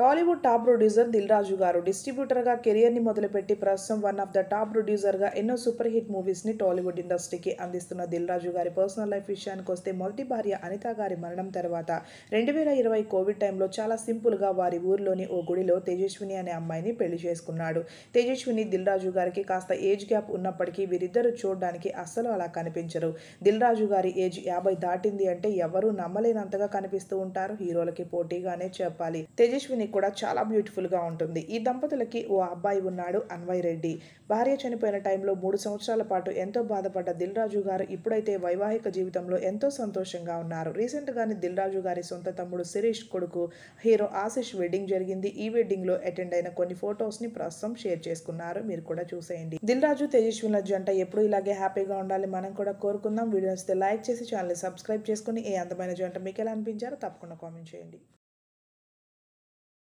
Tollywood top producer Dil Raju గారు డిస్ట్రిబ్యూటర్గా కెరియర్ని మొదలుపెట్టి ప్రస్తుతం వన్ ఆఫ్ ద టాప్ ప్రొడ్యూసర్గా ఎన్నో సూపర్ హిట్ మూవీస్ని టాలీవుడ్ ఇండస్ట్రీకి అందిస్తున్న దిల్ రాజు గారి పర్సనల్ లైఫ్ విషయానికి వస్తే మొదటి భార్య అనిత గారి మరణం తర్వాత 2020 కోవిడ్ టైంలో చాలా సింపుల్గా వారి ఊర్లోని ఓ గుడిలో తేజస్విని అనే అమ్మాయిని పెళ్లి చేసుకున్నాడు. తేజస్విని దిల్ రాజు గారికి కాస్త ఏజ్ గ్యాప్ ఉన్నప్పటికీ వీరిద్దరూ చూడడానికి అస్సలు అలా కనిపించరు. దిల్ రాజు గారి ఏజ్ 50 దాటింది అంటే ఎవరూ నమ్మలేనంతగా కనిపిస్తూ ఉంటారు. హీరోలకి పోటీగానే చెప్పాలి. తేజస్విని కూడా చాలా బ్యూటిఫుల్ గా ఉంటుంది. ఈ దంపతులకి ఓ అబ్బాయి ఉన్నాడు, అన్వయ్ రెడ్డి. భార్య చనిపోయిన టైంలో 3 సంవత్సరాల పాటు ఎంతో బాధపడ్డ దిల్ రాజు గారు ఇప్పుడైతే వైవాహిక జీవితంలో ఎంతో సంతోషంగా ఉన్నారు. రీసెంట్ గానే దిల్ రాజు గారి సొంత తమ్ముడు శిరీష్ కొడుకు హీరో ఆశిష్ వెడ్డింగ్ జరిగింది. ఈ వెడ్డింగ్ లో అటెండ్ అయిన కొన్ని ఫొటోస్ ని ప్రస్తుతం షేర్ చేసుకున్నారు. మీరు కూడా చూసేయండి. దిల్ రాజు తేజస్వినుల జంట ఎప్పుడు ఇలాగే హ్యాపీగా ఉండాలి మనం కూడా కోరుకుందాం. వీడియో నచ్చితే లైక్ చేసి ఛానల్ సబ్స్క్రైబ్ చేసుకుని ఈ అందమైన జంట మీకు ఎలా అనిపించారో తప్పకుండా కామెంట్ చేయండి.